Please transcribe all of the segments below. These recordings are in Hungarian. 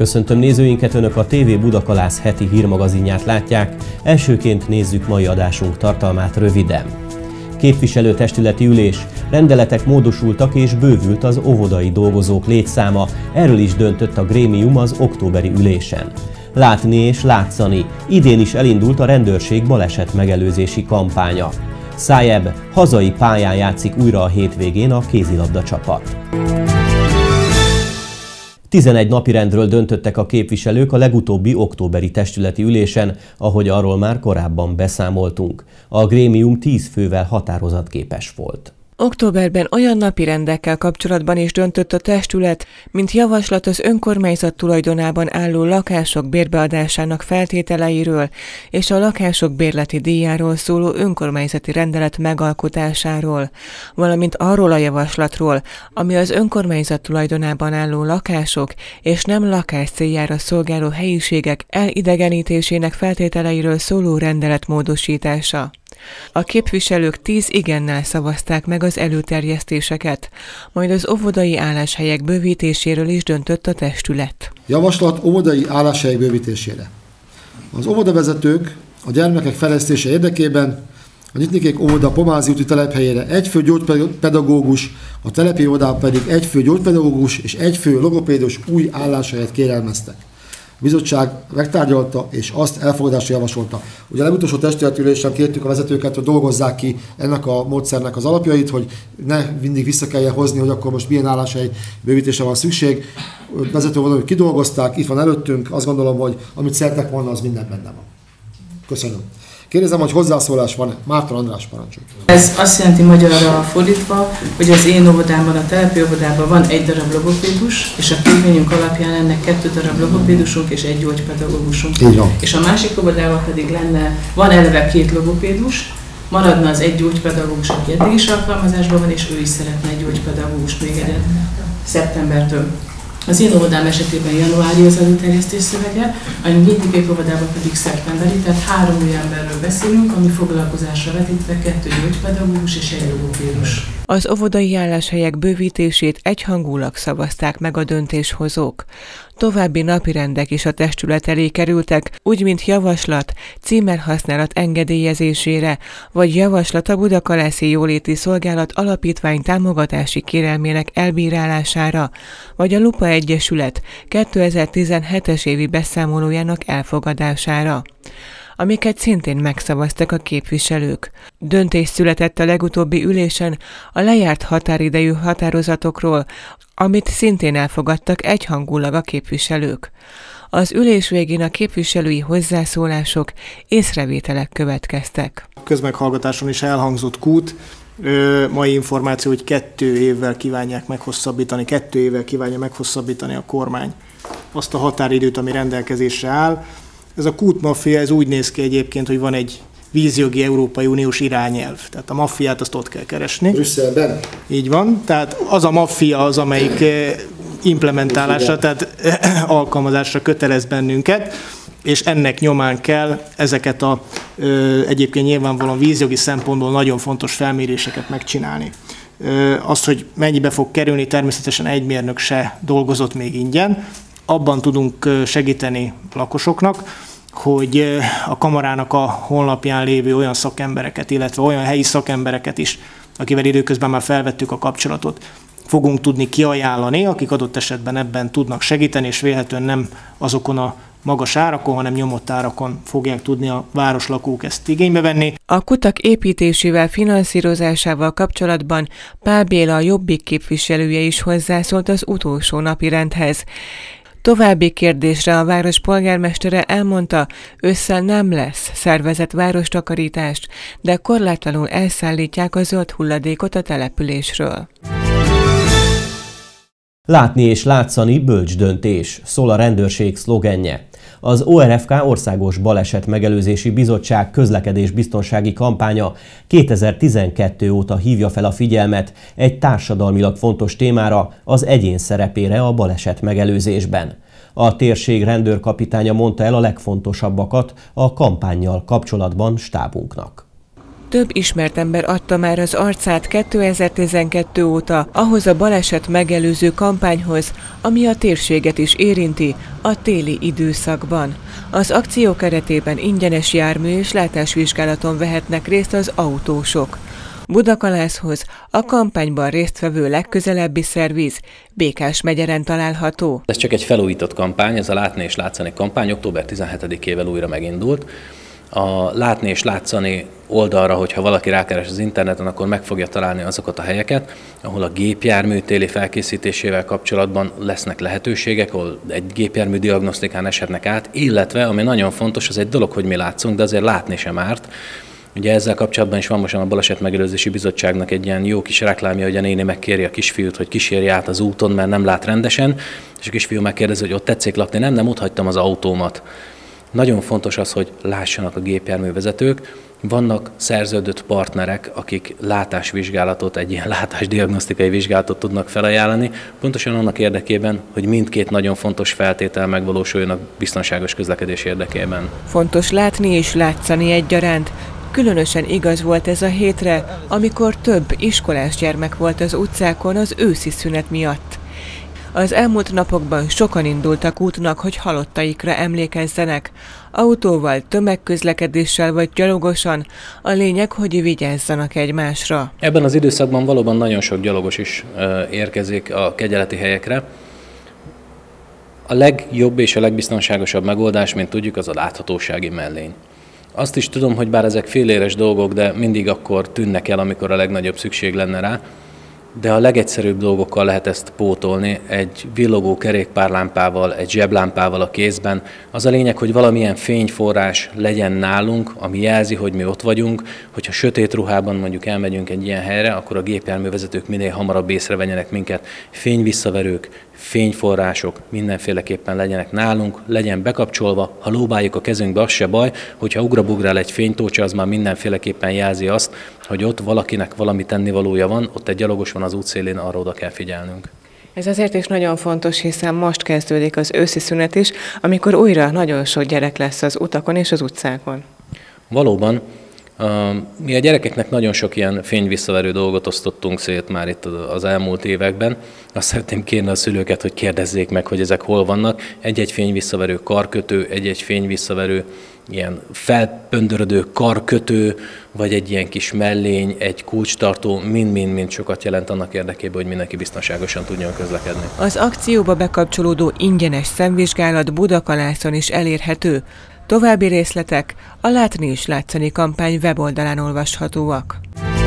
Köszöntöm nézőinket, Önök a TV Budakalász heti hírmagazinját látják. Elsőként nézzük mai adásunk tartalmát röviden. Képviselőtestületi ülés, rendeletek módosultak és bővült az óvodai dolgozók létszáma, erről is döntött a grémium az októberi ülésen. Látni és látszani, idén is elindult a rendőrség baleset megelőzési kampánya. Szájeb, hazai pályán játszik újra a hétvégén a kézilabda csapat. 11 napirendről döntöttek a képviselők a legutóbbi októberi testületi ülésen, ahogy arról már korábban beszámoltunk. A grémium 10 fővel határozatképes volt. Októberben olyan napirendekkel kapcsolatban is döntött a testület, mint javaslat az önkormányzat tulajdonában álló lakások bérbeadásának feltételeiről és a lakások bérleti díjáról szóló önkormányzati rendelet megalkotásáról, valamint arról a javaslatról, ami az önkormányzat tulajdonában álló lakások és nem lakás céljára szolgáló helyiségek elidegenítésének feltételeiről szóló rendelet módosítása. A képviselők 10 igennel szavazták meg az előterjesztéseket, majd az óvodai álláshelyek bővítéséről is döntött a testület. Javaslat óvodai álláshelyek bővítésére. Az óvodavezetők a gyermekek fejlesztése érdekében a Nyitnikék óvoda Pomázi úti telephelyére 1 fő gyógypedagógus, a telepi óvodában pedig 1 fő gyógypedagógus és 1 fő logopédus új álláshelyet kérelmeztek. A bizottság megtárgyalta és azt elfogadásra javasolta. Ugye a legutolsó testületülésen kértük a vezetőket, hogy dolgozzák ki ennek a módszernek az alapjait, hogy ne mindig vissza kelljen hozni, hogy akkor most milyen álláshely bővítése van szükség. Vezetővonalak kidolgozták, itt van előttünk, azt gondolom, hogy amit szeretnek volna, az minden benne van. Köszönöm. Kérdezem, hogy hozzászólás van-e? Márton András, parancsolj. Ez azt jelenti magyarra fordítva, hogy az én óvodámban, a telepi óvodában van 1 darab logopédus, és a kérvényünk alapján ennek 2 darab logopédusunk és 1 gyógypedagógusunk. Így van. És a másik óvodában pedig van eleve 2 logopédus, maradna az 1 gyógypedagógus, aki eddig is alkalmazásban van, és ő is szeretne egy gyógypedagógust még egyet szeptembertől. Az én óvodám esetében januári az előterjesztés szövege, a Nyitnikék óvodában pedig szeptemberi, tehát 3 új emberről beszélünk, ami foglalkozásra vetítve 2 gyógypedagógus és 1 logopédus. Az óvodai álláshelyek bővítését egyhangulag szavazták meg a döntéshozók. További napirendek is a testület elé kerültek, úgy mint javaslat címerhasználat engedélyezésére, vagy javaslat a Budakalászi Jóléti Szolgálat alapítvány támogatási kérelmének elbírálására, vagy a Lupa Egyesület 2017-es évi beszámolójának elfogadására, amiket szintén megszavaztak a képviselők. Döntés született a legutóbbi ülésen a lejárt határidejű határozatokról, amit szintén elfogadtak egyhangulag a képviselők. Az ülés végén a képviselői hozzászólások, észrevételek következtek. Közmeghallgatáson is elhangzott kút, mai információ, hogy 2 évvel kívánják meghosszabbítani, 2 évvel kívánja meghosszabbítani a kormány azt a határidőt, ami rendelkezésre áll. Ez a kútmaffia, ez úgy néz ki egyébként, hogy van egy vízjogi Európai Uniós irányelv. Tehát a maffiát azt ott kell keresni. Brüsszelben. Így van. Tehát az a maffia az, amelyik implementálásra, tehát alkalmazásra kötelez bennünket, és ennek nyomán kell ezeket a egyébként nyilvánvalóan vízjogi szempontból nagyon fontos felméréseket megcsinálni. Azt, hogy mennyibe fog kerülni, természetesen egy mérnök se dolgozott még ingyen. Abban tudunk segíteni lakosoknak, hogy a kamarának a honlapján lévő olyan szakembereket, illetve olyan helyi szakembereket is, akivel időközben már felvettük a kapcsolatot, fogunk tudni kiajánlani, akik adott esetben ebben tudnak segíteni, és vélhetően nem azokon a magas árakon, hanem nyomott árakon fogják tudni a városlakók ezt igénybe venni. A kutak építésével, finanszírozásával kapcsolatban Pál Béla, a Jobbik képviselője is hozzászólt az utolsó napirendhez. További kérdésre a város polgármestere elmondta, ősszel nem lesz szervezett várostakarítást, de korlátlanul elszállítják a zöld hulladékot a településről. Látni és látszani bölcs döntés, szól a rendőrség szlogenje. Az ORFK Országos Baleset Megelőzési Bizottság közlekedésbiztonsági kampánya 2012 óta hívja fel a figyelmet egy társadalmilag fontos témára, az egyén szerepére a baleset megelőzésben. A térség rendőrkapitánya mondta el a legfontosabbakat a kampánnyal kapcsolatban stábunknak. Több ismert ember adta már az arcát 2012 óta ahhoz a baleset megelőző kampányhoz, ami a térséget is érinti a téli időszakban. Az akció keretében ingyenes jármű és látásvizsgálaton vehetnek részt az autósok. Budakalászhoz a kampányban résztvevő legközelebbi szerviz Békás megyeren található. Ez csak egy felújított kampány, ez a Látni és Látszani kampány október 17-ével újra megindult. A Látni és Látszani oldalra, hogyha valaki rákeres az interneten, akkor meg fogja találni azokat a helyeket, ahol a gépjármű téli felkészítésével kapcsolatban lesznek lehetőségek, ahol egy gépjármű diagnosztikán eshetnek át, illetve, ami nagyon fontos, az egy dolog, hogy mi látszunk, de azért látni sem árt. Ugye ezzel kapcsolatban is van most a Baleset Megelőzési Bizottságnak egy ilyen jó kis reklámja, hogy a néni megkéri a kisfiút, hogy kísérje át az úton, mert nem lát rendesen, és a kisfiú megkérdezi, hogy ott tetszik lakni, nem, ott hagytam az autómat. Nagyon fontos az, hogy lássanak a gépjárművezetők. Vannak szerződött partnerek, akik látásvizsgálatot, egy ilyen látásdiagnosztikai vizsgálatot tudnak felajánlani, pontosan annak érdekében, hogy mindkét nagyon fontos feltétel megvalósuljon a biztonságos közlekedés érdekében. Fontos látni és látszani egyaránt. Különösen igaz volt ez a hétre, amikor több iskolás gyermek volt az utcákon az őszi szünet miatt. Az elmúlt napokban sokan indultak útnak, hogy halottaikra emlékezzenek. Autóval, tömegközlekedéssel vagy gyalogosan, a lényeg, hogy vigyázzanak egymásra. Ebben az időszakban valóban nagyon sok gyalogos is érkezik a kegyeleti helyekre. A legjobb és a legbiztonságosabb megoldás, mint tudjuk, az a láthatósági mellény. Azt is tudom, hogy bár ezek féléres dolgok, de mindig akkor tűnnek el, amikor a legnagyobb szükség lenne rá, de a legegyszerűbb dolgokkal lehet ezt pótolni, egy villogó kerékpárlámpával, egy zseblámpával a kézben. Az a lényeg, hogy valamilyen fényforrás legyen nálunk, ami jelzi, hogy mi ott vagyunk, hogyha sötét ruhában mondjuk elmegyünk egy ilyen helyre, akkor a gépjárművezetők minél hamarabb észrevegyenek minket. Fényvisszaverők, fényforrások mindenféleképpen legyenek nálunk, legyen bekapcsolva, ha lóbáljuk a kezünkbe, az se baj, hogyha ugrabugrál egy fénytócsa, az már mindenféleképpen jelzi azt, hogy ott valakinek valami tennivalója van, ott egy gyalogos van az útszélén, arra oda kell figyelnünk. Ez azért is nagyon fontos, hiszen most kezdődik az őszi szünet is, amikor újra nagyon sok gyerek lesz az utakon és az utcákon. Valóban. Mi a gyerekeknek nagyon sok ilyen fényvisszaverő dolgot osztottunk szét már itt az elmúlt években. Azt szeretném kérni a szülőket, hogy kérdezzék meg, hogy ezek hol vannak. Egy-egy fényvisszaverő karkötő, egy-egy fényvisszaverő ilyen felpöndörödő karkötő, vagy egy ilyen kis mellény, egy kulcstartó, mind-mind sokat jelent annak érdekében, hogy mindenki biztonságosan tudjon közlekedni. Az akcióba bekapcsolódó ingyenes szemvizsgálat Budakalászon is elérhető. További részletek a Látni és Látszani kampány weboldalán olvashatóak.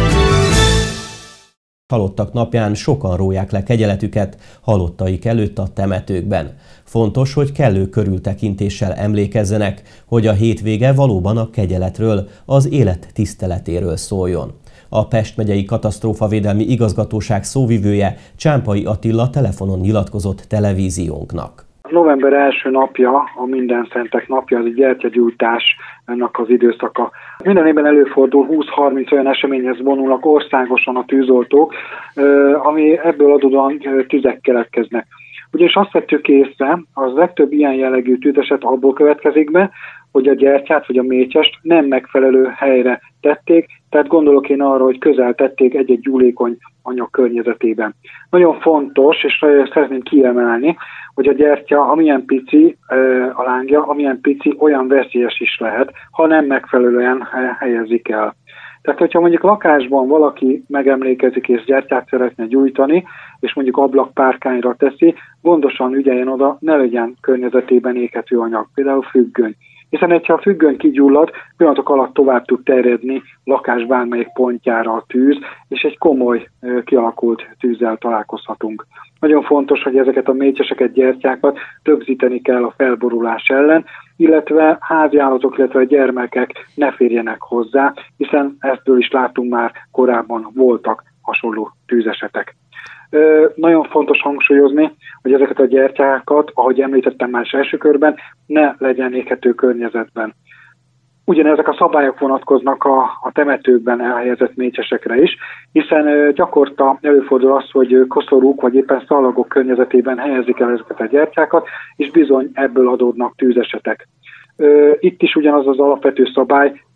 Halottak napján sokan róják le kegyeletüket halottaik előtt a temetőkben. Fontos, hogy kellő körültekintéssel emlékezzenek, hogy a hétvége valóban a kegyeletről, az élet tiszteletéről szóljon. A Pest megyei katasztrófavédelmi igazgatóság szóvivője, Csámpai Attila telefonon nyilatkozott televíziónknak. November első napja, a Mindenszentek napja, az egy gyertyagyújtásnak az időszaka. Minden évben előfordul 20-30 olyan eseményhez vonulnak országosan a tűzoltók, ami ebből adódóan tüzek keletkeznek. Ugyanis azt vettük észre, az legtöbb ilyen jellegű tűzeset abból következik be, hogy a gyertyát vagy a mécsest nem megfelelő helyre tették, tehát gondolok én arra, hogy közel tették egy-egy gyúlékony anyag környezetében. Nagyon fontos, és szeretném kiemelni, hogy a gyertya, amilyen pici a lángja, amilyen pici, olyan veszélyes is lehet, ha nem megfelelően helyezik el. Tehát, hogyha mondjuk lakásban valaki megemlékezik és gyertyát szeretne gyújtani, és mondjuk ablakpárkányra teszi, gondosan ügyeljen oda, ne legyen környezetében égető anyag, például függöny. Hiszen ha a függöny kigyullad, pillanatok alatt tovább tud terjedni lakás bármelyik pontjára a tűz, és egy komoly kialakult tűzzel találkozhatunk. Nagyon fontos, hogy ezeket a mécseseket, gyertyákat rögzíteni kell a felborulás ellen, illetve háziállatok, illetve gyermekek ne férjenek hozzá, hiszen ebből is láttunk már korábban voltak hasonló tűzesetek. Nagyon fontos hangsúlyozni, hogy ezeket a gyertyákat, ahogy említettem már első körben, ne legyen éghető környezetben. Ugyanezek a szabályok vonatkoznak a temetőkben elhelyezett mécsesekre is, hiszen gyakorta előfordul az, hogy koszorúk vagy éppen szalagok környezetében helyezik el ezeket a gyertyákat, és bizony ebből adódnak tűzesetek. Itt is ugyanaz az alapvető szabály, ne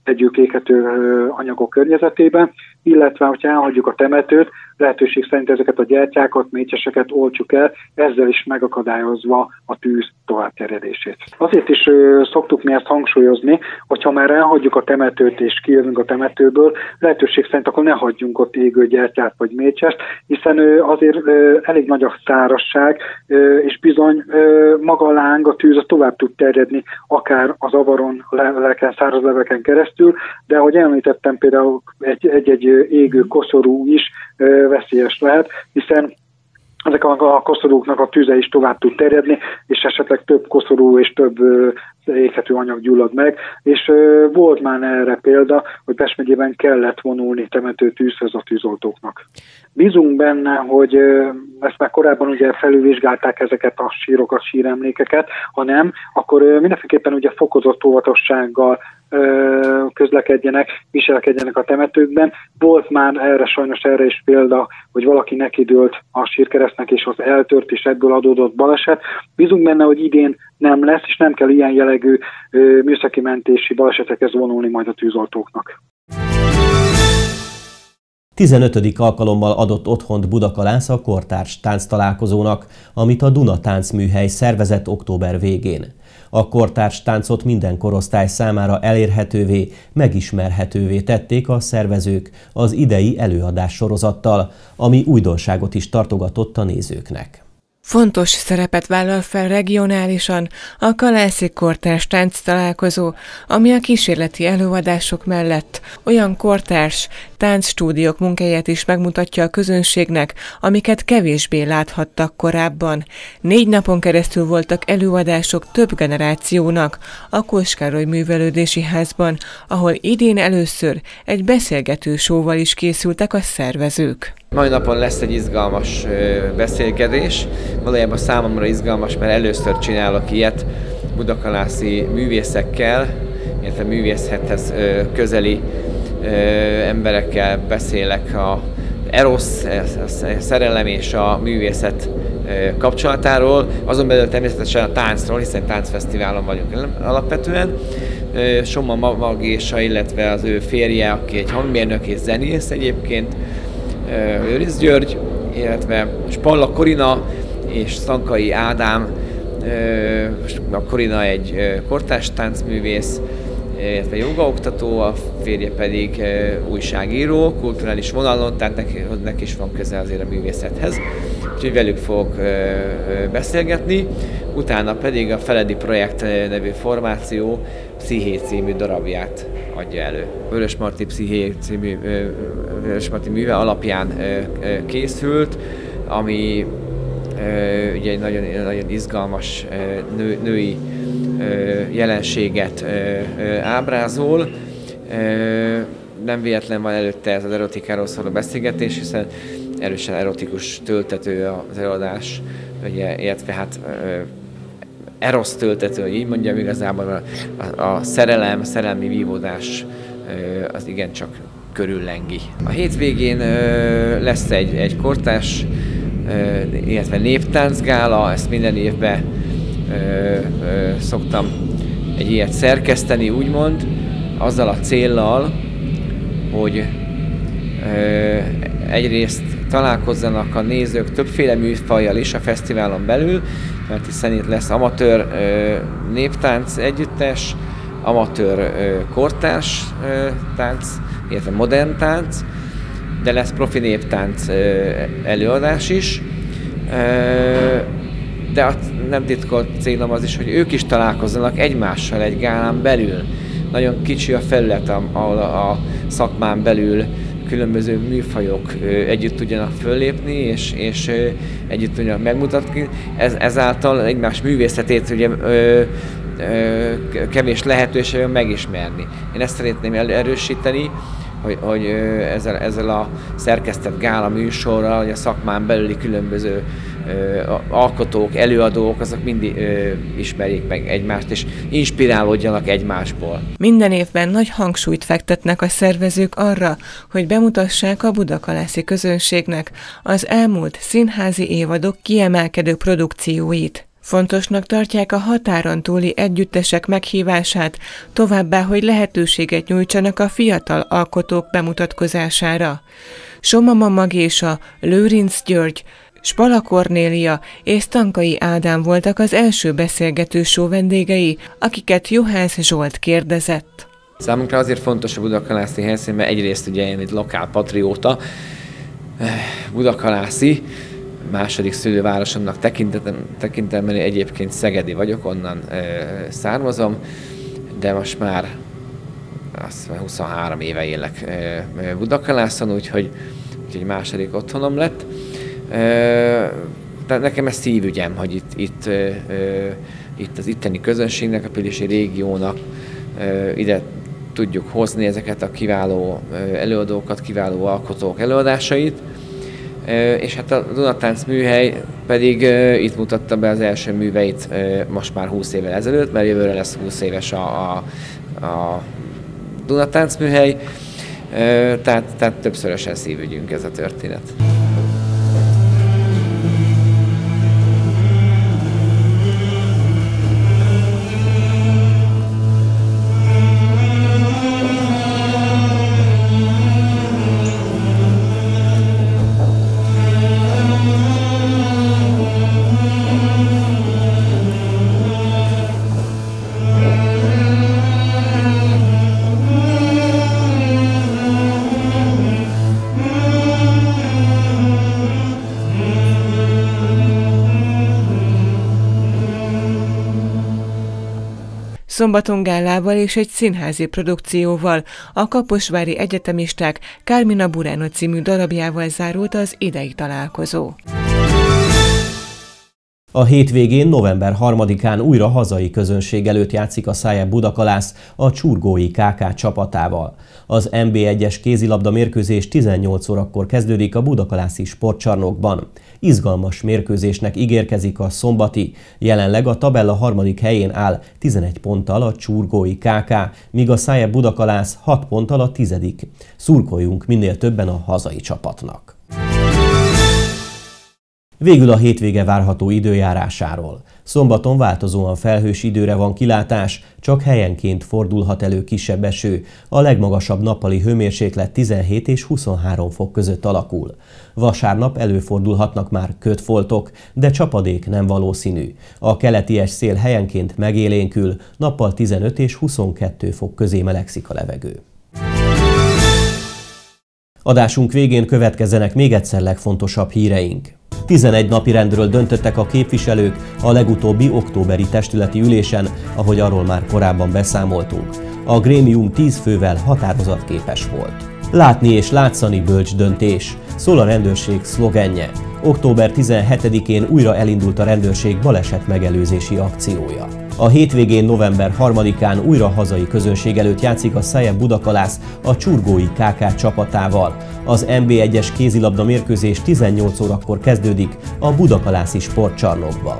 legyűkékhető anyagok környezetében, illetve, hogyha elhagyjuk a temetőt, lehetőség szerint ezeket a gyertyákat, mécseseket oltsuk el, ezzel is megakadályozva a tűz továbbterjedését. Azért is szoktuk mi ezt hangsúlyozni, hogyha már elhagyjuk a temetőt és kijövünk a temetőből, lehetőség szerint akkor ne hagyjunk ott égő gyertyát vagy mécsest, hiszen azért elég nagy a szárazság, és bizony maga a láng, a tűz tovább tud terjedni, akár az avaron, leveken, száraz leveken keresztül, de ahogy említettem, például egy-egy égő koszorú is veszélyes lehet, hiszen ezek a koszorúknak a tüze is tovább tud terjedni, és esetleg több koszorú és több éghető anyag gyullad meg, és volt már erre példa, hogy Pest megyében kellett vonulni temetőtűzhöz a tűzoltóknak. Bízunk benne, hogy ezt már korábban ugye felülvizsgálták ezeket a sírokat, síremlékeket, ha nem, akkor mindenféleképpen ugye fokozott óvatossággal közlekedjenek, viselkedjenek a temetőkben. Volt már sajnos erre is példa, hogy valaki nekidőlt a sírkeresztnek, és az eltört, és ebből adódott baleset. Bízunk benne, hogy idén nem lesz, és nem kell ilyen jellegű műszaki mentési balesetekhez vonulni majd a tűzoltóknak. 15. alkalommal adott otthont Budakalász a kortárs tánctalálkozónak, amit a Duna táncműhely szervezett október végén. A kortárs táncot minden korosztály számára elérhetővé, megismerhetővé tették a szervezők az idei előadás sorozattal, ami újdonságot is tartogatott a nézőknek. Fontos szerepet vállal fel regionálisan a Kalászi Kortárs Tánctalálkozó, ami a kísérleti előadások mellett olyan kortárs táncstúdiók munkáját is megmutatja a közönségnek, amiket kevésbé láthattak korábban. 4 napon keresztül voltak előadások több generációnak a Kós Károly Művelődési Házban, ahol idén először egy beszélgető show-val is készültek a szervezők. Mai napon lesz egy izgalmas beszélgetés, valójában számomra izgalmas, mert először csinálok ilyet budakalászi művészekkel, illetve művészethez közeli emberekkel beszélek a erosz, a szerelem és a művészet kapcsolatáról, azon belül természetesen a táncról, hiszen táncfesztiválon vagyunk alapvetően. Soma Magésa, illetve az ő férje, aki egy hangmérnök és zenész egyébként, Őriz György, illetve Spalla Korina és Szankai Ádám. A Korina egy kortárs táncművész, illetve jogaoktató, a férje pedig újságíró, kulturális vonalon, tehát neki is van köze azért a művészethez. Úgyhogy velük fogok beszélgetni. Utána pedig a Feledi Projekt nevű formáció Psziché című darabját adja elő. Vörösmarty Psziché című Vörösmarty műve alapján készült, ami ugye egy nagyon, nagyon izgalmas női jelenséget ábrázol. Nem véletlen van előtte ez az erotikáról szóló beszélgetés, hiszen erősen erotikus töltető az előadás, ugye, illetve hát erosz töltető, hogy így mondjam, igazából a szerelmi vívódás az igencsak körüllengi. A hétvégén lesz egy kortárs, illetve néptáncgála, ezt minden évben szoktam egy ilyet szerkeszteni, úgymond, azzal a céllal, hogy egyrészt találkozzanak a nézők többféle műfajjal is a fesztiválon belül, mert hiszen itt lesz amatőr néptánc együttes, amatőr kortárs tánc, illetve modern tánc, de lesz profi néptánc előadás is. De a nem titkolt célom az is, hogy ők is találkozzanak egymással egy gálán belül. Nagyon kicsi a felület, ahol a szakmán belül különböző műfajok együtt tudjanak föllépni, és együtt tudjanak megmutatni. Ezáltal egymás művészetét ugye kevés lehetőség megismerni. Én ezt szeretném erősíteni, hogy ezzel a szerkesztett gála műsorral, hogy a szakmán belüli különböző alkotók, előadók, azok mindig ismerjék meg egymást, és inspirálódjanak egymásból. Minden évben nagy hangsúlyt fektetnek a szervezők arra, hogy bemutassák a budakalászi közönségnek az elmúlt színházi évadok kiemelkedő produkcióit. Fontosnak tartják a határon túli együttesek meghívását, továbbá, hogy lehetőséget nyújtsanak a fiatal alkotók bemutatkozására. Somama Magésa, Lőrinc György, Spala Kornélia és Tankai Ádám voltak az első beszélgető show vendégei, akiket Juhász Zsolt kérdezett. Számunkra azért fontos a budakalászi helyszín, mert egyrészt ugye én egy lokál patrióta, budakalászi, második szülővárosomnak tekintem, mert egyébként szegedi vagyok, onnan származom, de most már 23 éve élek Budakalászon, úgyhogy második otthonom lett. De nekem ez szívügyem, hogy itt az itteni közönségnek, a pilisi régiónak ide tudjuk hozni ezeket a kiváló előadókat, kiváló alkotók előadásait. És hát a Dunatánc műhely pedig itt mutatta be az első műveit most már 20 évvel ezelőtt, mert jövőre lesz 20 éves a Dunatánc műhely, tehát többszörösen szívügyünk ez a történet. Szombaton gálával és egy színházi produkcióval, a kaposvári egyetemisták Carmina Burano című darabjával zárult az idei találkozó. A hétvégén, november 3-án újra hazai közönség előtt játszik a Szájeb Budakalász a Csurgói KK csapatával. Az NB1-es kézilabda mérkőzés 18 órakor kezdődik a budakalászi sportcsarnokban. Izgalmas mérkőzésnek ígérkezik a szombati, jelenleg a tabella 3. helyén áll 11 ponttal a Csurgói KK, míg a Szájeb Budakalász 6 ponttal a 10. Szurkoljunk minél többen a hazai csapatnak. Végül a hétvége várható időjárásáról. Szombaton változóan felhős időre van kilátás, csak helyenként fordulhat elő kisebb eső, a legmagasabb nappali hőmérséklet 17 és 23 fok között alakul. Vasárnap előfordulhatnak már kötfoltok, de csapadék nem valószínű. A keleties szél helyenként megélénkül, nappal 15 és 22 fok közé melegszik a levegő. Adásunk végén következzenek még egyszer legfontosabb híreink. 11 napirendről döntöttek a képviselők a legutóbbi októberi testületi ülésen, ahogy arról már korábban beszámoltunk. A grémium 10 fővel határozatképes volt. Látni és látszani bölcs döntés, szól a rendőrség szlogenje. Október 17-én újra elindult a rendőrség baleset megelőzési akciója. A hétvégén, november 3-án újra hazai közönség előtt játszik a Szájeb Budakalász a Csurgói KK csapatával. Az NB1-es kézilabda mérkőzés 18 órakor kezdődik a budakalászi sportcsarnokban.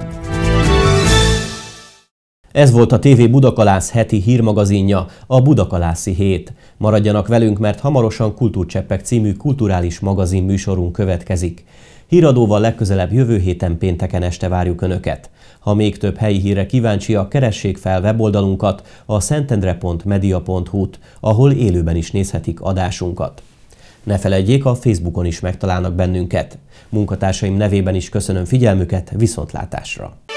Ez volt a TV Budakalász heti hírmagazinja, a Budakalászi hét. Maradjanak velünk, mert hamarosan Kultúrcseppek című kulturális magazin műsorunk következik. Híradóval legközelebb jövő héten pénteken este várjuk Önöket. Ha még több helyi hírre kíváncsiak, keressék fel weboldalunkat, a szentendre.media.hu-t, ahol élőben is nézhetik adásunkat. Ne feledjék, a Facebookon is megtalálnak bennünket. Munkatársaim nevében is köszönöm figyelmüket, viszontlátásra!